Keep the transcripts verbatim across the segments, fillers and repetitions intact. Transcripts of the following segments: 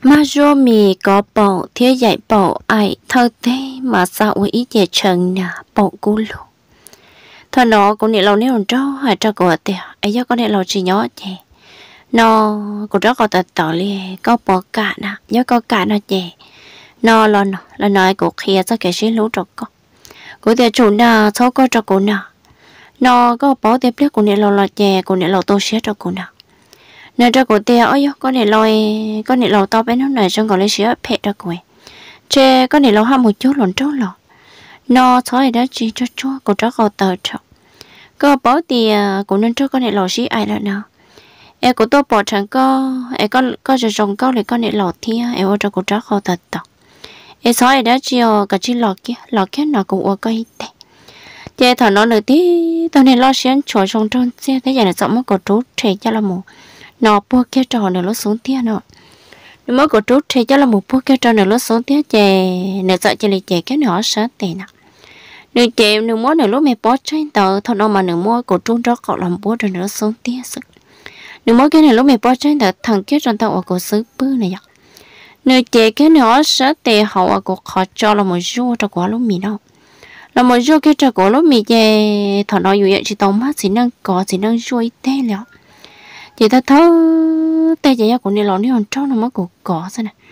mà rồi mì có bộ thế dạy bộ ai thơ thế mà sao ý về trần nè bộ cú lù thằng nó cũng nè lâu nè rồi cho hay cho cô tiệt ấy giờ có nè lâu chỉ nhớ chè nó cũng rất có tật tỏ liền có bỏ cả nè nhớ có cả nó chè nó là nó là nói cô kia cho cái gì lú trọc con cô tiệt chủ nè cháu có cho cô nè nó có bỏ tiếp tiếp cô nè lâu là chè cô nè lâu tôi xé cho cô nè nên cho cô tiệt ơi có nè lâu có nè lâu to bé nó này trong còn lấy xé phe cho cô chè có nè lâu ham một chút lon trâu lọ nó thôi đó chỉ cho chúa cô rất có tật trọng có bỏ tiền cũng nên cho con này lò xí ai đó nào em cũng tôi bỏ chẳng có em có có chỉ trồng câu để con này lò thia em ở trong cũng rất khó thật tao em nói đã chiều cả chỉ lò kia lò kia nó cũng ở cây tệ chơi thằng nó nữa tí tao này lo xén chuột trong trôn xe thế giờ này sợ mất cổ trút trẻ cho là một nó bua kia trò nữa nó xuống tia nữa nếu mất cổ trút trẻ cho là một bua kia trò nữa nó xuống tia chè nếu sợ chơi chè cái nữa sợ tệ nè nếu chè nếu muốn nếu lúc mẹ bỏ trái tờ thằng nó mà nếu mua cổ trút đó cọ làm bua rồi nó xuống tia sự nếu mỗi cái này lúc mẹ bỏ trái tờ thằng kia trong tàu ở cổ xứ bư này vậy nếu chè cái nữa sợ tệ hậu ở cổ khó cho là một rùa cho quả lúc mì đâu là một rùa cái cho quả lúc mì chè thằng nó vậy chỉ tao mắt chỉ năng có chỉ năng rùa tê liệu chị ta thấu tê chị của này lon này còn trâu nó mới cổ cỏ thế này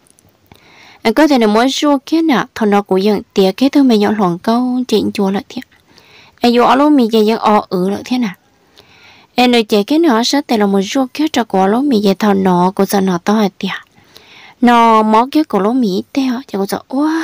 anh có thể là mỗi rùa kia nè thằng nó cũng nhận tiệt cái thứ mày nhọn lòn câu chỉnh chùa lại thiệt anh vô lúc mì chè vẫn o ử lại thế nào em nói chè cái nữa sẽ tê là một rùa kia cho quả lúc mì chè thằng nó cũng sợ nó to hay tiệt nó mó cái cổ lúc mì tê hả chị cũng sợ wow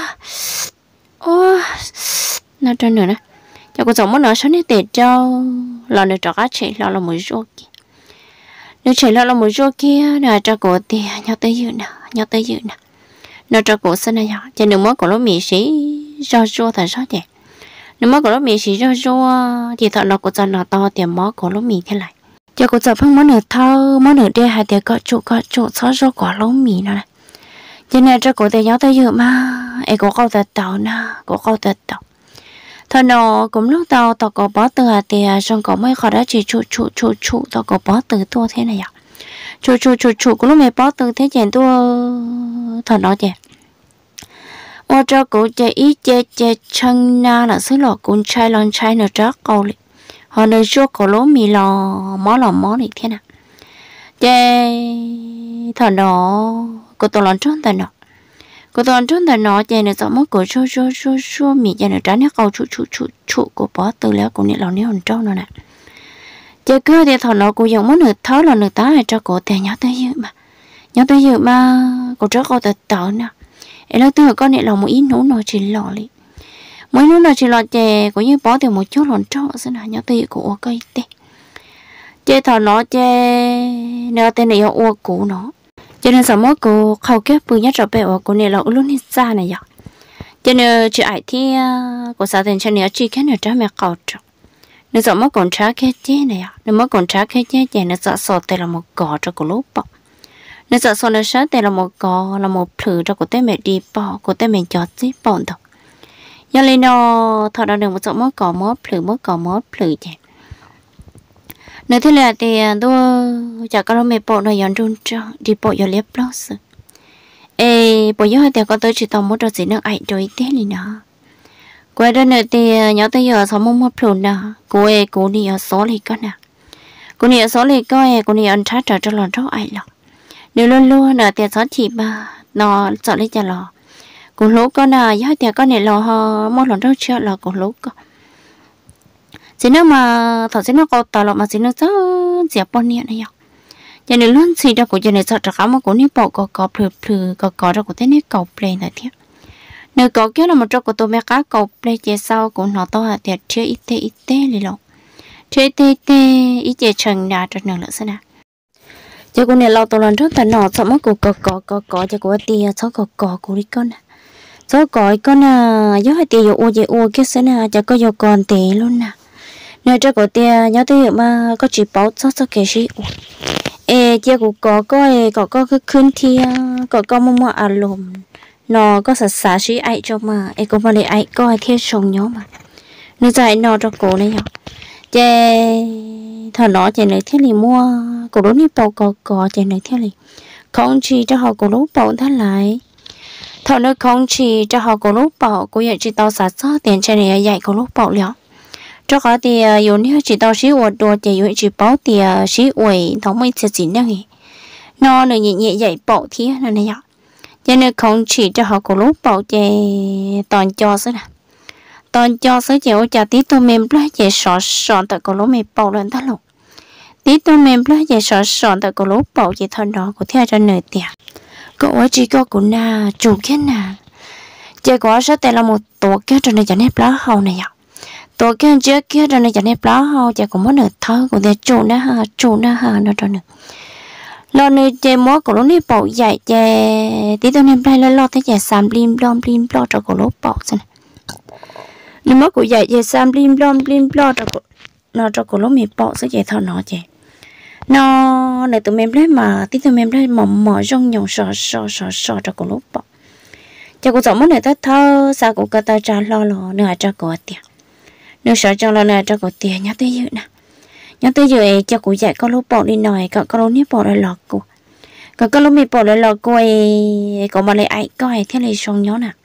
wow nó trên nữa nè chị cũng sợ mất nó sống đi tê trâu lon được cho các chị lo là một rùa kia nếu chạy lo là một rùa kia nè cho cổ tê nhau tới dự nè nhau tới dự nè nó cho cổ xin này cho nên mới cổ lúc mì xí rau rùa thật sao vậy nếu mới cổ lúc mì xí rau rùa thì thật nó cổ cho nó to tiền mó cổ lúc mì thế này cho cổ sợ phong món nửa thau món nửa đê hai tiền có trụ có trụ xóa rau quả lúc mì nó này cho nên cho cổ tê nhau tới dự mà em cổ câu tật tàu nè cổ câu tật tàu thật nó cũng lúc tàu tàu cổ bó từ à tiền xong cổ mới khỏi đó chỉ trụ trụ trụ trụ tàu cổ bó từ tua thế này ạ trụ trụ trụ trụ cổ lúc mì bó từ thế chèn tua thật nó chè ô cho cụ chè ít chè chè chân na là xứ lọ cuốn chai lon chai nó rác câu li họ nơi chỗ cổ lố mì lò mó lò mó này thế nào chè thằng nó cô tôi lon trốn thằng nó cô tôi lon trốn thằng nó chè nó sợ mất cổ chua chua chua chua mì chè nó trái nó câu chua chua chua chua của bỏ từ léo của nè lò nè hòn trâu nó nè chè cứ thì thằng nó cũng dùng món nửa tháo là nửa tá hay cho cổ tiền nhớ tới dự mà nhớ tới dự mà cổ rất có tật tở nè em nói từ con này là một ít nấu nó chỉ lò đi mấy nấu nó chỉ lò chè có như bỏ tiền một chút lon trâu xem nào nhớ từ của cây tê chè thằng nó chè nếu tên này ô cũ nó cho nên sao mỗi cô khâu kép bự nhất rồi bé ở cô này là luôn hết ra này vậy cho nên chị ấy thì cô sao tên cho nên chị cái này trả mẹ cậu rồi nếu sao mỗi con trả cái chế này nếu mỗi con trả cái chế chè nó sợ sọt tên là một cỏ cho cô lốp bọc nếu sợ sọt nó sáng tên là một cỏ là một thử cho cô tên mẹ đi bỏ cô tên mẹ chọt xí bọn thôi giờ lên nó thọ đó được một số mỗi cỏ mỗi thử mỗi cỏ mỗi thử chè nếu thế là thì tôi chả có mấy bộ này dọn run cho đi bộ giờ liếp đó sự ê bộ giờ thì có tới chỉ tao muốn cho gì nữa ai rồi thế này nè quay đó nữa thì nhớ tới giờ sáu mông một phun nè cô ê cô đi ở số này con nè cô đi ở số này coi cô đi ăn sát trở cho lon rau ai lọ nếu luôn luôn nè thì sáu chị ba nó chọn lấy cho lò cô lú con nè giờ thì con này lò ho mua lon rau chưa lò cô lú con chỉ nếu mà thật sự nó có tao lọ mà chỉ nó rất dẹp bao nhiêu này nhở cho nên luôn chỉ ra của cho nên sợ trả cá mà của ní bộ có có phừ phừ có có ra của thế này cầu play này thiệt nếu có kia là một chỗ của tôi mấy cá cầu play chia sau của nó to là thiệt chơi ít tê ít tê lì lọ chơi tê tê ít chơi chừng nào cho nửa nữa xem nào cho cô này lâu tôi lần trước thành nọ sợ mất của có có có có cho cô tia cháu có có của đi con à cháu có con à nhớ hai tia ô dễ ô kia xem nào cho có vô còn tệ luôn nè nơi cho cô tia nhớ tới mà có chỉ bảo cho cho cái gì ê chia của có có có có cái khuyên thia có có mua mua à lùm nó có sạch xả xí ai cho mà ê có mà để ai coi theo sống nhớ mà nó dạy nó cho cô này nhở chè thằng nó chè này thế này mua cổ đó đi bao có có chè này thế này không chỉ cho họ cổ lúc bảo thắt lại thọ nó không chỉ cho họ cổ lúc bảo cũng vậy chỉ tao sát sót tiền trên này dạy cổ lúc bảo liệu cho có thì dù nếu chỉ tao xí uổng đùa thì dù chỉ bảo thì xí uổng nó mới sẽ gì nữa nghỉ nó nữa nhẹ nhẹ dạy bảo thì nó này ạ cho nên không chỉ cho họ cổ lúc bảo thì toàn cho thế nào toàn cho sẽ chịu trả tí tôi mềm lại để sọ sọn tại cổ lúc mềm bảo lên thắt lục tí tôi mềm lại để sọ sọn tại cổ lúc bảo chỉ thân đó của theo cho nửa tiền cậu ấy chỉ có của na chủ cái nào chỉ có số tiền là một tổ kia cho nên cho nên lá hầu này ạ tổ kia trước kia cho nên cho nên lá hầu chỉ có một nửa thơ của tiền chủ na ha chủ na ha nó cho nửa lo nơi chơi múa của lúc này bảo dạy chơi tí tôi nên play lo lo thấy chơi sam lim lom lim lo cho của lúc bảo xem nếu múa của dạy chơi sam lim lom lim lo cho của nó cho của lúc mình bảo sẽ chơi thao nó chơi nó để tụi mình lấy mà tí tụi mình lấy mà mở rong nhộng sò sò sò sò cho của lúc bảo cho cô giống này ta thao sao cô ta trả lo lo nữa cho cô tiền nữa sợ cho lo nữa cho cô tiền nhớ tới dự nè nhớ tới giờ cho cô dạy con lúc bảo đi nói cậu con lúc nếp bảo lại lọt cô cậu con lúc mình bảo lại lọt cô ấy cậu mà lại ai coi thế này xong nhớ nè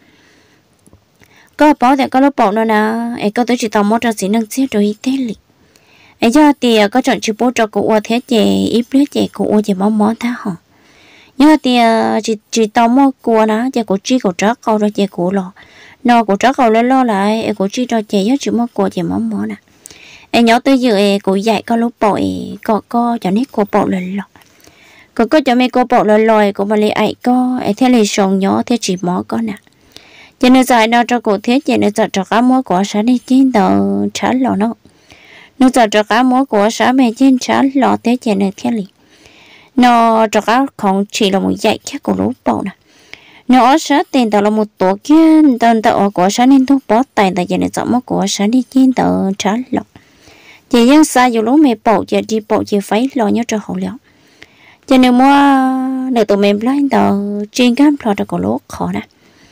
có bảo thì con lúc bảo nó nè ấy có tới chỉ tao mua cho xí năng xí rồi y tế lịch ấy cho thì có chọn chữ bố cho cô thế chị ít biết chị cô chị mong món thá hả nhớ thì chỉ chỉ tao mua cô nó chị cô chi cô trắc câu rồi chị cô lo nó cô trắc câu lên lo lại cô chi cho chị nhớ chữ mua cô chị mong món nè em nhớ tới giờ cô dạy con lúc bội có có cho nên cô bộ lên lo có có cho mấy cô bộ lên lòi cô mà lấy ai có ấy thế này xong nhớ thế chỉ mó con nè cho nên dạy nó cho cô thế cho nên dạy cho cá mua của sáng đi trên tàu chán lò nó nó dạy cho cá mua của sáng mẹ trên chán lò thế cho nên thế này nó cho cá không chỉ là một dạy khác của lúc bộ nè nó sáng tiền tàu là một tổ kia tàu tàu của sáng nên thuốc bó tay tại cho nên dạy mua của sáng đi trên tàu chán lò chị dân xa dù lúc mẹ bộ chị đi bộ chị phải lo nhớ cho hậu liệu cho nên mua để tụi mình lấy tờ trên cam plot cho cổ lúa khó nè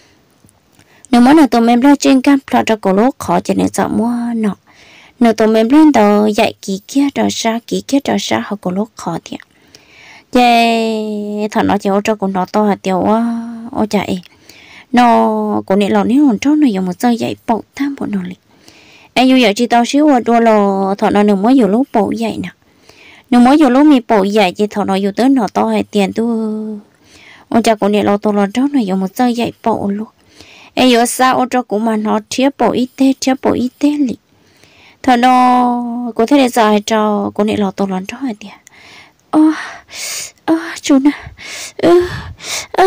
nếu muốn là tụi mình lấy trên cam plot cho cổ lúa khó cho nên sợ mua nọ nếu tụi mình lấy tờ dạy kỹ kia rồi sao kỹ kia rồi sao học cổ lúa khó thiệt vậy thằng nó chỉ cho cổ nó to hạt tiêu ô chạy nó cổ này lò nếu còn cho nó dùng một giây dạy bộ tham bộ nó lịch anh yêu giờ chỉ tao xíu ở đua lò thọ nó đừng mới nhiều lúc bộ dạy nè đừng mới nhiều lúc mi bộ dạy chỉ thọ nó yêu tới nó to hay tiền tu ông cha của này lo tôi lo đó nó dùng một giây dạy bộ luôn anh yêu sao ông cho của mà nó chia bộ y tế chia bộ y tế lì thọ nó có thể để dạy cho của này lo tôi lo đó hay tiền ơ ơ chú nè ơ ơ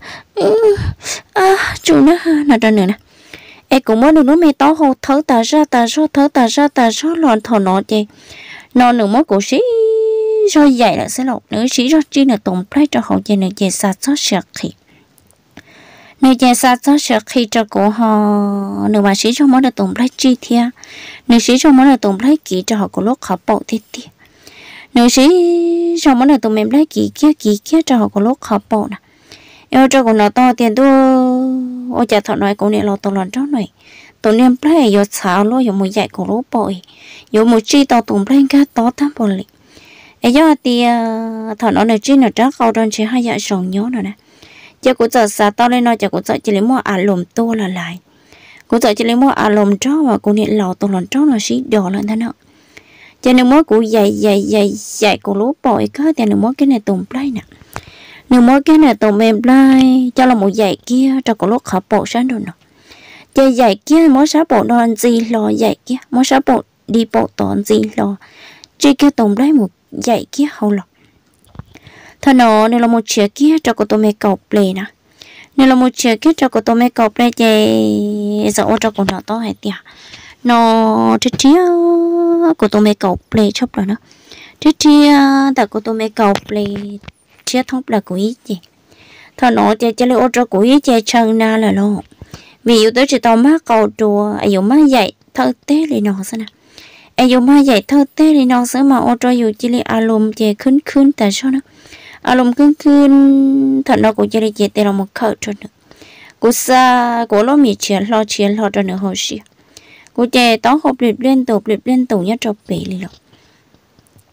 ơ chú nè nó cho nữa nè em cũng muốn được nó mày to hồ thở ta ra ta ra thở ta ra ta ra lòn thọ nó chị nó nửa mất cổ sĩ rồi dạy là sẽ lột nữa sĩ rất chi là tồn play cho họ chị nửa chị sát sát sạc khi nửa chị sát sát sạc khi cho cổ họ nửa mà sĩ cho món là tồn play chi thia nửa sĩ cho món là tồn play kỹ cho họ có lúc họ bộ thế thia nửa sĩ cho món là tồn mềm play kỹ kia kỹ kia cho họ có lúc họ bộ nè em cho cổ nó to tiền tôi ôi cha thọ nói cổ này lo tao lần đó này tụi em play giờ xào lo giờ một dạy cổ lúa bội giờ một chi tao tụi play cá to tám bội lì ấy giờ thì thọ nói này chi nó chắc câu đơn chỉ hai dạy sòng nhớ rồi nè giờ cổ giờ xả tao lên nói giờ cổ giờ chỉ lấy mua à lùm to là lại cổ giờ chỉ lấy mua à lùm chó và cổ này lò tao lần chó nó xí đỏ lên thế nào cho nên mỗi cổ dạy dạy dạy dạy cổ lúa bội có tiền được mỗi cái này tụi play nè nếu mỗi cái này tụi mềm lai cho là một dạy kia cho có lúc học bộ sáng rồi nè chơi dạy kia mỗi sáng bộ đoàn gì lo dạy kia mỗi sáng bộ đi bộ toàn gì lo chỉ kia tụi lấy một dạy kia hậu lọ thằng nó này là một chiếc kia cho có tụi mày cầu play nè này là một chiếc kia cho có tụi mày cầu play chơi dạo cho con nó to hay tiệt nó chết chia của tụi mày cầu play chốc rồi nữa chết chia tại của tụi mày cầu play chia thông là của ý chị thọ nó chơi chơi ô cho của ý chơi chân na là lo vì yếu tới chỉ tao má cầu chùa ai dùng má dạy thơ té thì nó sao nè ai dùng má dạy thơ té thì nó sẽ mà ô cho dù chỉ là alum chơi khấn khấn tại sao nó alum khấn khấn thọ nó cũng chơi chơi tên là một khẩu cho nữa của sa của nó mì chè lo chè lo cho nữa hồi xưa của chơi tao học luyện liên tục luyện liên tục nhất cho bể đi rồi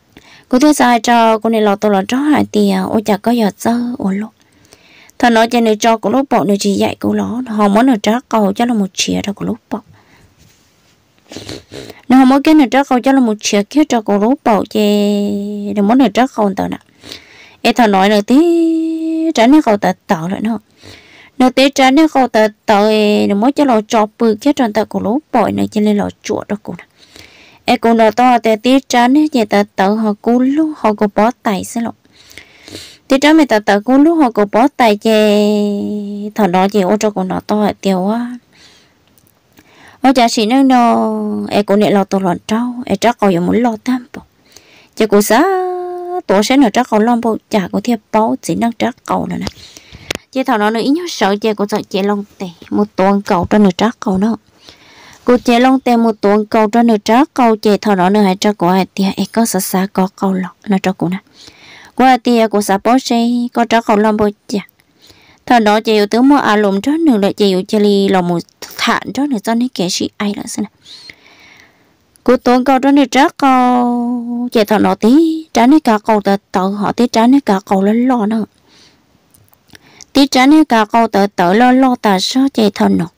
cô thế sai cho cô này lọ tôi lọ chó hai tiền ôi chả có giờ sơ ôi lúc thằng nói cho nên cho cô lúc bỏ nữa chỉ dạy cô ló họ muốn được trả cầu cho là một chia cho cô lúc bỏ nếu họ muốn cái này trả cầu cho là một chia kia cho cô lúc bỏ chứ đừng muốn được trả cầu tao nè em thằng nói nữa tí trả nếu cầu tao tạo lại nữa nếu tí trả nếu cầu tao tạo đừng muốn cho là cho bự kia cho tao cô lúc bỏ này cho nên là chuột đó cô nè em cô nói to thì tí trả nếu vậy tao tạo họ cú lúc họ có bỏ tay xí lộn tí trả mày tao tạo cú lúc họ có bỏ tay chứ thằng đó chị ô cho cô nói to tiêu quá ở nhà chị nó nó em cũng nhận lo tôi lợn trâu em chắc còn muốn lo tam bộ chỉ cô xã tổ sẽ là chắc còn lo bộ chả có thiệp báo chỉ năng chắc cầu nữa nè chị thằng nó nữa ý nhớ sợ chị cô sợ chị long tè một tuần cầu cho nửa chắc cầu nữa cô chị long tè một tuần cầu cho nửa chắc cầu chị thằng nó nữa hay cho cô ai tia em có sợ xa có cầu lọ nó cho cô nè cô ai tia cô xã báo xe có chắc cầu lo bộ chả thằng đó chị yêu tướng mua à lùm cho nửa lại chị yêu chị là một thản cho nửa cho nên kẻ chị ai nữa xem nè cô tuần cầu cho nửa chắc cầu chị thằng nó tí trả nửa cả cầu tờ tờ họ tí trả nửa cả cầu lên lo nữa tí trả nửa cả cầu tờ tờ lo lo ta sao chị thằng nó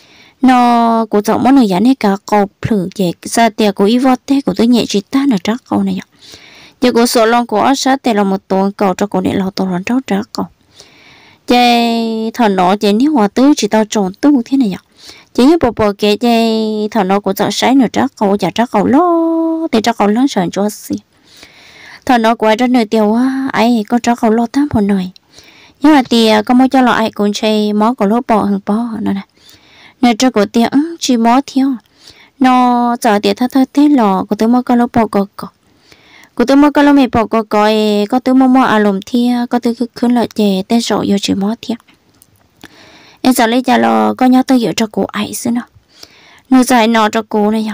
nó cô chọn món nửa giá nửa cả cầu thử chị ra tiền của y vót thế của tôi nhẹ chị ta nửa chắc cầu này chị cô số lon của sát tiền là một tuần cầu cho cô để lo tôi lần trâu chắc cầu chị thằng nó chị nếu hòa tứ chỉ tao trộn tu thế này nhở chỉ như bộ bộ kể chị thằng nó cũng sợ sấy nữa chắc cầu chả chắc cầu lo thì chắc cầu lớn sờn cho xí thằng nó quay ra nơi tiêu á ai có chắc cầu lo tám một nơi nhưng mà thì có mỗi cho lo ai cũng chơi mó của lỗ bò hơn bò nó nè nơi cho của tiền chỉ mó thiếu nó giờ tiền thơ thơ thế lò của tôi mó có lỗ bò cò cò của tôi mó có lỗ mì bò cò cò có tôi mó mó à lùm thia có tôi cứ khứ lợi chè tên sổ vô chỉ mó thiệt em giờ lấy trả lo có nhớ tôi hiểu cho cô ấy xí nó nó giải nó cho cô này nhở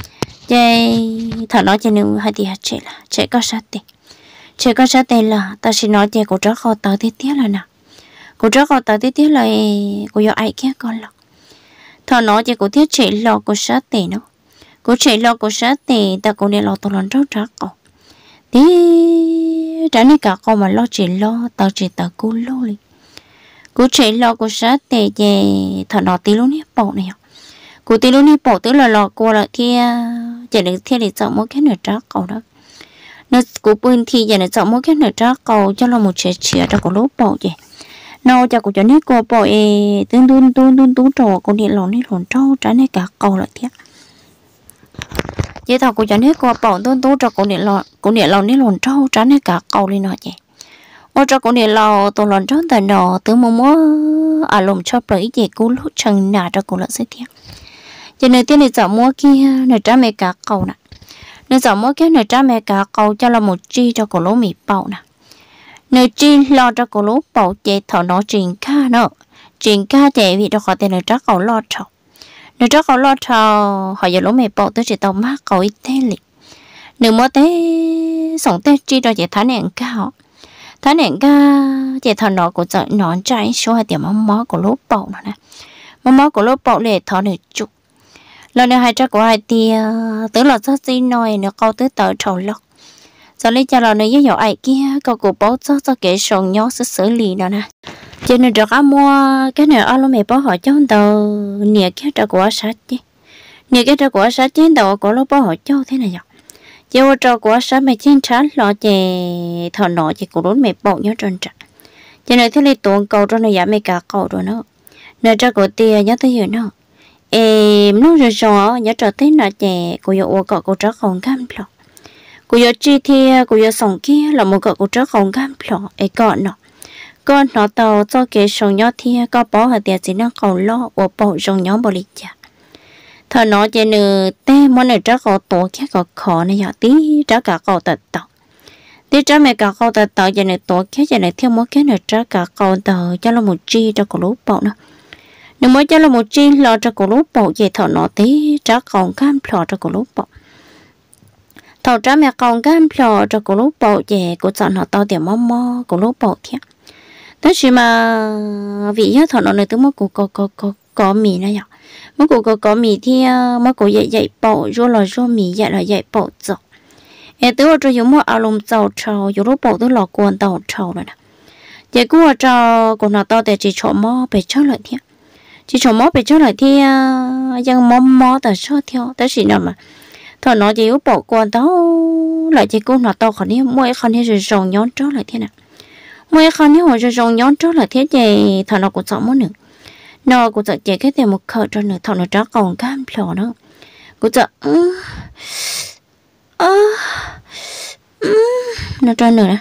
vậy thằng nó chỉ nếu hai thì trẻ là trẻ có sát tiền trẻ có sát tiền là ta chỉ nói trẻ cô rất khó tới tiếp tiếp là nào cô rất khó tới tiếp tiếp là cô yêu ai kia con lọ thằng nó chỉ cô thiết trẻ lo cô sát tiền nó cô trẻ lo cô sát tiền ta cô nên lo tôi lần rất rất cô tí trả này cả cô mà lo chỉ lo tao chỉ tao cô lo đi cô trẻ lo cô sát tệ về thằng nó tí luôn nè bộ này cô tí luôn nè bộ tức là lo cô là kia chỉ được thiên để chọn mỗi cái nửa trắc cầu đó nó cô bên thì giờ này chọn mỗi cái nửa trắc cầu cho là một trẻ trẻ cho cô lúc bộ vậy nó cho cô cho nét cô bộ e tương đun đun đun đun trò cô điện lon nét lon trâu trái này cả cầu lại thế vậy thằng cô cho nét cô bộ đun đun trò cô điện lon cô điện lon nét lon trâu trái này cả cầu lên nó vậy ôi cho con này lo tôi lần trước tại nó từ một mối à lồng cho bởi gì cú lúc chân nà cho cô là sẽ thiệt cho nên tiên này chọn mua kia này trả mẹ cả cầu nè nên chọn mua cái này trả mẹ cả cầu cho là một chi cho cô lỗ mì bầu nè nơi chi lo cho cô lỗ bầu chạy thọ nó trình ca nữa trình ca chạy vì đó họ tiền này trả cầu lo thọ nơi trả cầu lo thọ họ giờ lỗ mì bầu tôi chỉ tao mát cầu ít thế lịch nếu mua té sống té chi cho chị thái nền cao thái nền ca chị thằng nó của trời nó trái số hai tiền mắm mó của lốp bầu nó nè mắm mó của lốp bầu để thọ được chụp lần này hai trái của hai tia tức là rất gì nói nó câu tới tờ trầu lọc giờ lấy cho là nơi với dạo ai kia câu của bố cho cho kẻ sòng nhó xử xử lý nó nè cho nên được ăn mua cái này ăn lo mẹ bố hỏi cho tờ nè cái trái của sát chứ nè cái trái của sát chứ tờ của lốp bố hỏi cho thế này vậy giờ cho của sát mẹ trên trán lo chè thọ nọ chè của đốn mẹ bầu nhớ trơn trà cho nên thế này tuần cầu cho này giảm mẹ cả cầu rồi nó nơi cho của tia nhớ tới giờ nó em nó rồi rồi nhớ trở tới là chè của giờ ô cọ của trái còn cam lọ của giờ chi thì của giờ sòng kia là một cọ của trái còn cam lọ ấy còn nó con nó tàu cho cái sòng nhớ thì có bỏ hạt tiền chỉ nó cầu lo ô bỏ sòng nhớ bỏ lịch chả thằng nó chỉ nửa té món này trái cọ tổ kia cọ khó này giờ tí trái cả cọ tật tật tí trái mẹ cả cọ tật tật giờ này tổ kia giờ này theo mỗi cái này trái cả cọ tờ cho là một chi cho cổ lúa bỏ nữa nếu mới cho là một chi lo cho cổ lúa bỏ về thằng nó tí trái còn cam lọ cho cổ lúa bỏ thằng trái mẹ còn cam lọ cho cổ lúa bỏ về cổ chọn họ to tiền mò mò cổ lúa bỏ thiệt thế chỉ mà vì nhớ thằng nó này tôi mới cổ có có có có mì này nhở mới cổ có có mì thì mới cổ dậy dậy bỏ rồi là rồi mì dậy là dậy bỏ rồi hệ tứ cho dùng mua áo lồng tàu trâu dùng lúc bộ tứ lọ quần tàu trâu rồi nè giờ cú ở trâu còn nào to để chỉ chọn mò bị chó lại thiệt chỉ chọn mò bị chó lại thiệtยังmò mò tại sao theo tại gì nào mà thôi nó chỉ bộ quần tàu lại chỉ cú nào to cònนี้mỗi conนี้rồi rồng nhón chó lại thiệt nè mỗi conนี้hồi rồi rồng nhón chó lại thiệt vậy thôi nó cũng chọn món nữa nó cũng chọn chỉ cái tiền một khởi cho nữa thôi nó chó còn cam phở nữa cũng chọn nó cho nữa nè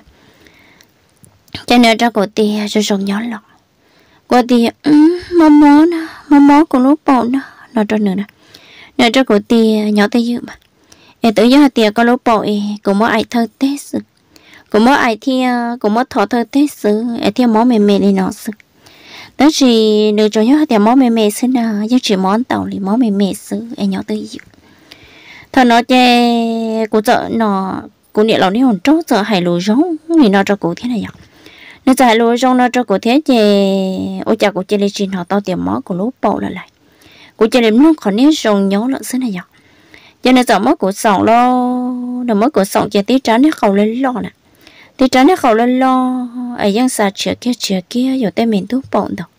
cho nên cho cô tia cho sống nhỏ lọ cô tia mò mò nè mò mò của lúc bỏ nè nó cho nữa nè nó cho cô tia nhỏ tới dữ mà em tự nhớ tia có lúc bỏ cũng có ai thơ tết sự cũng có ai thì cũng có thọ thơ tết sự em thì món mềm mềm đi nó sự đó chỉ được cho nhớ tia món mềm mềm sự nào chứ chỉ món tàu thì món mềm mềm sự em nhỏ tới dữ thằng nó chê cô sợ nó cô niệm lòng đi hồn trốt sợ hay lùi rống vì nó cho cô thế này nhở nó chạy lùi rống nó cho cô thế chê ôi chà cô chê lên trên họ to tiền mó của lúc bộ lại lại cô chê lên nó còn nét rồng nhó lợn xứ này nhở cho nên sợ mất của sòng lo đừng mất của sòng chê tí trán nó khẩu lên lo nè tí trán nó khẩu lên lo ấy dân xa chữa kia chữa kia rồi tên mình thuốc bộn đâu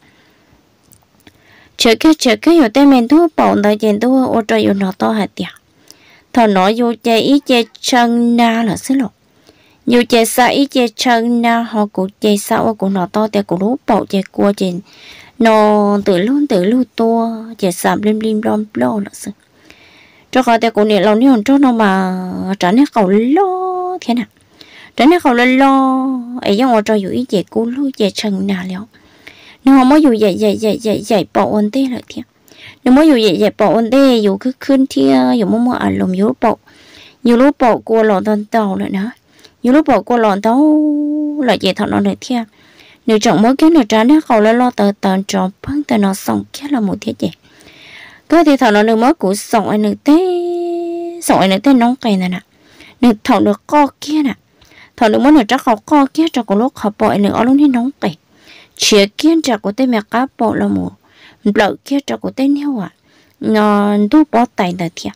chữa kia chữa kia rồi tên mình thuốc bộn đâu chê tôi ô trời yêu nó to hạt tiệt thằng nó vô chơi ý chơi chân na là xí lộ vô chơi sao ý chơi chân na họ cũng chơi sao cũng nó to thì cũng lúc bộ chơi cua chơi nó tự luôn tự luôn to chơi sắm lim lim lom lo là xí cho họ thì cũng niệm lòng niệm cho nó mà trả nét cầu lo thế nào trả nét cầu lo ấy giống ở cho ý chơi cua luôn chơi chân na léo nó mới dù dạy dạy dạy dạy dạy bộ ôn tê lại thiệt nếu mới dù vậy vậy bộ ổn định dù cứ khuyên thia dù mua mua ở lồng dù bộ dù lúc bộ qua lòn tàu tàu lại nữa dù lúc bộ qua lòn tàu lại vậy thằng nó lại thia nếu chọn mỗi cái này trả nó khẩu lên lo tờ tờ tròn phăng tờ nó xong cái là một thiết vậy cái thì thằng nó được mới của xong anh được té xong anh được té nóng cay này nè được thằng được co kia nè thằng được mới được chắc họ co kia cho có lúc họ bộ anh được ở lúc này nóng cay chia kia cho có té mẹ cá bộ là một lợn kia cho của tên nhau à nó tu bó tay đời thiệt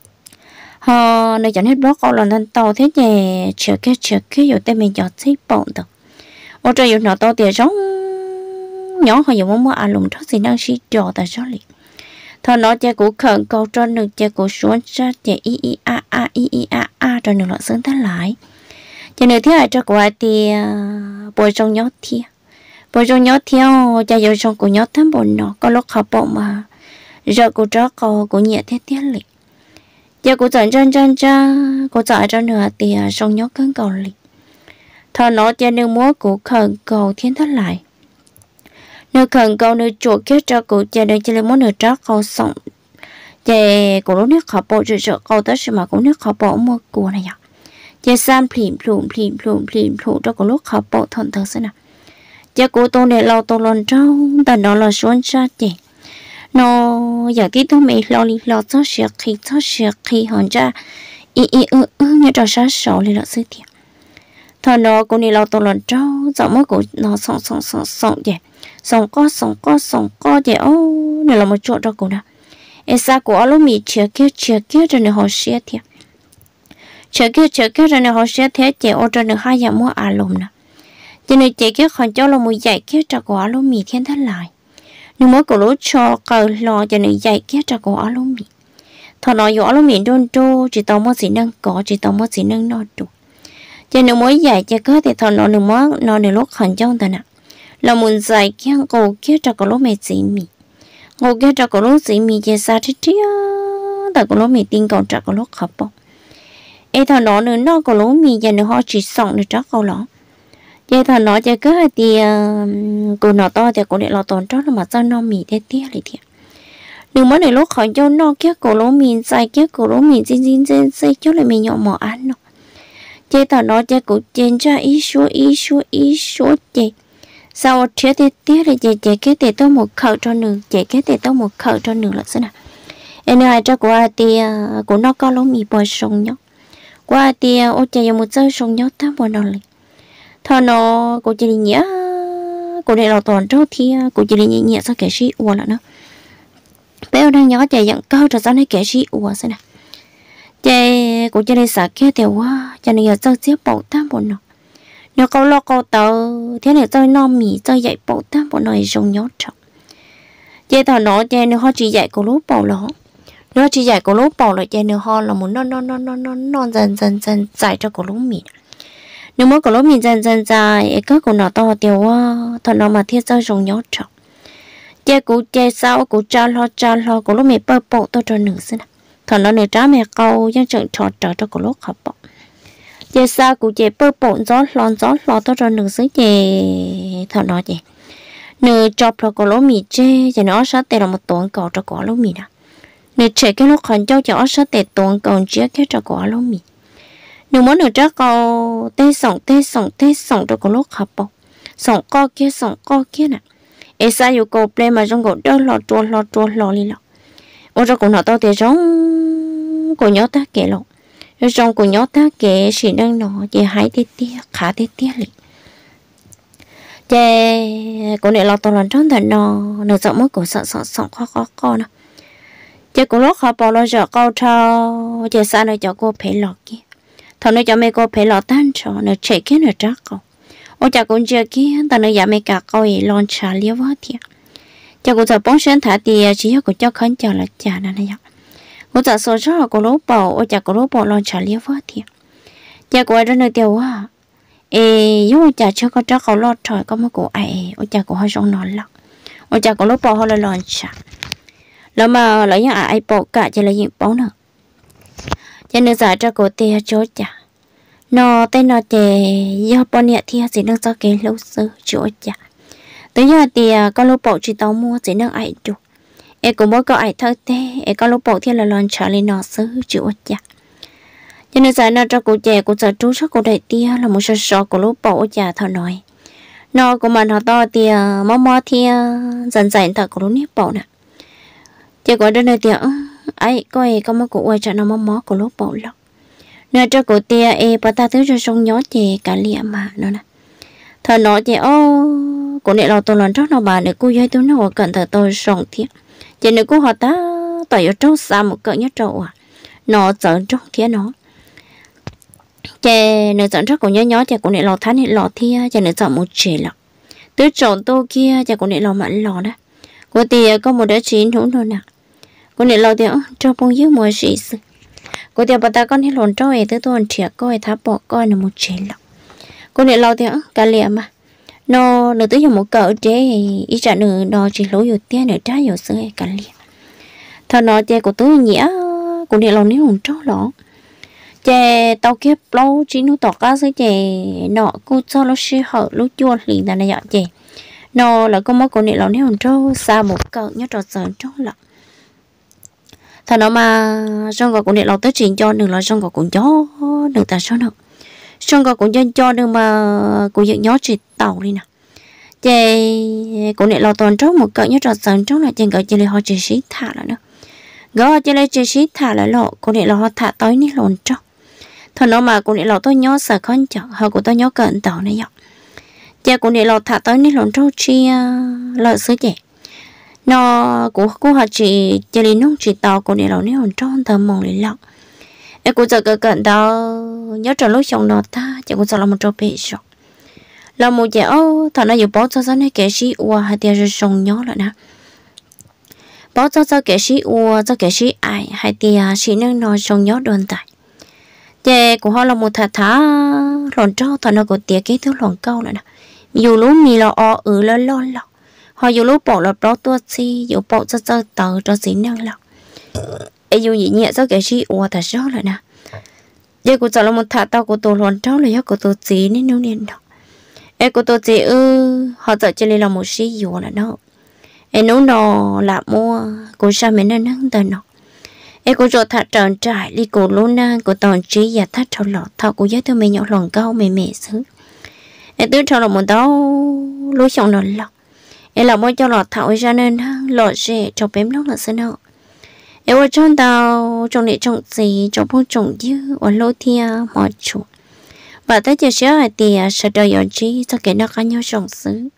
họ nơi chẳng hết bó câu lần tàu thế nhỉ chờ kia chờ kia rồi tên mình chọn xí bộn được ô trời rồi nó to tiền giống nhỏ họ dùng mua ăn lùng thóc gì đang xí trò tại sao liền thọ nó chơi của khẩn câu cho được chơi của xuống ra chơi i i a a i i a a cho được nó sướng thế lại cho nên thế là cho của ai thì bồi trong nhót thiệt bây giờ nhớ theo cha giờ trong của nhớ thắm bồn nó có lúc học bộ mà giờ của chó có của nhẹ thế thế lì giờ của chọn chân chân cha của chọn cho nửa thì trong nhớ cơn cầu lì thọ nó cha nương múa của khẩn cầu thiên thất lại nửa khẩn cầu nửa chuột kết cho của cha nửa chỉ là muốn nửa chó cầu sống cha của lúc nước học bộ rồi sợ cầu tới sự mà của nước học bộ mua của này nhở cha sam phìm phùm phìm phùm phìm phùm cho của lúc học bộ thuận thở thế nào cha cô tôi để lo tôi lần trâu ta nó là xuống ra chị nó giờ tí tôi mày lo đi lo cho sửa khi cho sửa khi hòn ra y y ư ư như trò sát sổ đi là sự thiệt thằng nó cô đi lo tôi lần trâu dạo mới của nó sống sống sống sống vậy sống có sống có sống có vậy ô này là một chỗ cho cô nào em sao của lúc mì chia kia chia kia cho nên họ sửa thiệt chia kia chia kia cho nên họ sửa thế chị ô cho nên hai giờ mua à lùm nè cho nên chị cái khoản cho là một dạy kia cho quả lúa mì thiên thất lại nhưng mỗi cổ lúa cho cờ lò cho nên dạy kia cho quả lúa mì thọ nói quả lúa mì đôn đô chỉ tao mất gì nâng có chỉ tao mất gì nâng no đủ cho nên mỗi dạy cho cái thì thọ nói được mất nó được lúc khoản cho ta nè là muốn dạy kia cổ kia cho quả lúa mì gì mì cổ kia cho quả lúa gì mì chỉ sao thế chứ tại quả lúa mì tin còn cho quả lúa khập bông ấy thọ nói nữa nó quả lúa mì giờ nữa họ chỉ sống được cho câu lọ vậy thằng nó chơi cái thì cô nó to thì cô để lo tồn cho nó mà sao nó mì thế tiếc lại thiệt đừng mới để lúc khỏi cho nó kia cổ lúa mì xay kia cổ lúa mì xin xin xin xin cho lại mình nhỏ mỏ ăn nó chơi thằng nó chơi cổ trên ra ý số ý số ý số chơi sau thế thì tiếc lại chơi chơi cái thì tôi một khẩu cho nửa chơi cái thì tôi một khẩu cho nửa là sao nào em nói cho cô thì cô nó có lúa mì bò sông nhóc qua thì ô chơi một giờ sông nhóc tám bò đòn liền thằng nó cô chỉ nhớ cô để là toàn trâu thì cô chỉ nhớ nhẹ sao kẻ sĩ uổng nữa bé đang nhớ chạy dặn câu cho sao này kẻ sĩ uổng sao nè chế cũng cho nên sợ kia thì quá cho nên giờ chơi chiếc bộ tam bộ nó nếu câu lo câu tờ thế này chơi non mì chơi dạy bộ tam bộ này dùng nhót trọng chế thằng nó chế nếu họ chỉ dạy của lúc bộ đó nếu chỉ dạy của lúc bộ rồi chế nếu họ là muốn non non non non non non dần dần dần dạy cho của lúc mì nếu mới của lúc mì dần dần dài các của nó to tiêu quá thằng nó mà thiết chơi dùng nhót trọng chế cú chế sao cú cha lo cha lo của lúc mì bơ bộ tôi cho nữ xin thằng nó nửa trả mẹ câu nhưng chẳng trò trở cho của lúc học bộ chế sao cú chế bơ bộ gió lon gió lo tôi cho nữ xin chế thằng nó chế nửa chọc là của lúc mì chế chế nó sát tệ là một tuần cầu cho của lúc mì nè nửa chế cái lúc khẩn cho cho sát tệ tuần cầu chia cái cho của lúc mì nửa muốn nửa trả câu tê sòng tê sòng tê sòng cho của lúc học bộ sòng co kia sòng co kia nè ấy sao yêu cầu play mà trong cổ đỡ lọt chua lọt chua lọt đi lọt ôi cho cổ nó to thì giống cổ nhớ ta kể lọt rồi trong cổ nhớ ta kể chỉ đang nó chỉ hai tê tê khá tê tê lì chè cổ này lọt to lần trong thần nó nó sợ mất cổ sợ sợ sợ khó khó khó nè chè cổ lót khó bỏ lo sợ câu thao chè sao nó cho cô phải lọt kia thằng nó cho mấy cô phải lọt tan cho nó chạy kia nó trắc cổ ôi chả cũng chưa kia ta nó giảm mấy cả câu ấy lon trà liêu quá thiệt chả cũng giờ bóng sen thả thì chỉ có cho khấn chờ là chả là này cũng giờ số số của lỗ bò ôi chả của lỗ bò lon trà liêu quá thiệt chả của đó nơi tiêu quá ê giống chả chưa có chắc câu lót trời có mấy của ai ôi chả của hơi rong nón lắm ôi chả của lỗ bò hơi là lon tràแล้วmà lấy những ai bỏ cả chỉ là những bóng nữa cho nên giờ cho cô tia chốt chả nó tên nó chè do bọn nhẹ thì chỉ đang cho cái lâu sơ chỗ chả tới giờ thì có lúc bộ chỉ tao mua chỉ đang ai được em cũng mới có ai thơ thế em có lúc bộ thì là lần trả lên nó sơ chỗ chả cho nên giờ nó cho cô chè cô giờ chú cho cô đại tia là một số số của lúc bộ chả thọ nói nó của mình họ to thì mò mò thì dần dần thật của lúc nếp bộ nè chè của đây này thì ấy coi có mấy cụ quay cho nó mò mò của lúc bộ lắm nè cho cô tia e bà ta thứ cho sông nhó chè cả liệm mà nó nè thằng nó chè ô cô này là tôi lần trước nó bà để cô dây tôi nó cẩn thận tôi sòng thiệt chè này cô họ ta tỏi ở trong xa một cỡ nhất trâu à nó giỡn trong thiệt nó chè này giỡn rất cô nhớ nhó chè cô này lò thái này lò thia chè này giỡn một chè lọ tới trộn tô kia chè cô này lò mặn lò đó cô tia có một đứa chín đúng rồi nè cô này lò thì cho bông dưới mùa sĩ sự cô tiểu bà ta con hết lồn trôi tới tuần trẻ coi tháp bỏ coi là một chế lọ cô này lâu thì cả liệm mà nó nó tới dùng một cỡ chế ý trả nửa nó chỉ lối nhiều tiền nửa trái nhiều sữa cả liệm thằng nó chế của tôi nhĩa cô này lâu nếu lồn trôi lọ chế tao kiếp lâu chỉ nó tỏ cá dưới chế nọ cô cho nó xí hở lúc chua liền là này chế nó là có mất cô này lâu nếu lồn trôi xa một cỡ nhớ trò sờn trôi lọ thằng nó mà trong cái cũng để lâu tới chuyện cho đừng là trong cái cũng chó đừng ta số nào trong cái cũng cho cho đừng mà cũng dựng nhó chỉ tàu đi nè chè cũng để lâu toàn trống một cỡ nhớ trò sờn trống là trên cỡ chỉ để họ chỉ xí thả lại nữa gõ chỉ để chỉ xí thả lại lộ cũng để lâu họ thả tới ní lồn trống thằng nó mà cũng để lâu tôi nhó sợ con chọn họ cũng tôi nhó cận tàu này dọc chè cũng để lâu thả tới ní lồn trống chia lợi sứ chè nó cũng cũng họ chỉ chỉ đi nông chỉ tàu của này là nếu còn trong thầm mong lấy lọc em cũng giờ cận đó nhớ trở lúc chồng nó ta chỉ cũng giờ là một trò bể rồi là một trẻ ô thằng nó vừa bỏ cho dân hay kẻ sĩ ua hay tiền rồi chồng nhớ lại nè bỏ cho cho kẻ sĩ ua cho kẻ sĩ ai hay tiền sĩ nâng nó chồng nhớ đơn tại trẻ của họ là một thà thà lòn trâu thằng nó có tiền cái thứ lòn câu lại nè dù lúc mì là o ừ là lo lo họ dù lúc bỏ là đó tua chi dù bỏ cho cho tờ cho xí năng lọc ấy dù nhị nhẹ cho cái gì ủa thật rõ lại nè giờ của cháu là một thả tao của tôi luôn cháu là của tôi chỉ nên nếu nên đó ấy của tôi chỉ ư họ sợ cho nên là một xí dù là nó ấy nấu nò là mua của sao mình nên nâng tờ nó ấy của cho thả tròn trải đi của luôn nè của toàn trí và thắt trâu lọt thao của giới tôi mình nhỏ lòng cao mẹ mẹ xứ ấy tôi trâu là một tao lối chồng nó lọt em là mỗi cho lọt thảo ra nên lọt rẻ cho bém lắm là xin hậu em ở trong tàu trong để trồng gì trong phong trồng dư ở lô thia mọi chủ và tới giờ xưa thì sẽ đợi ở chi cho cái nó cá nhau trồng xứ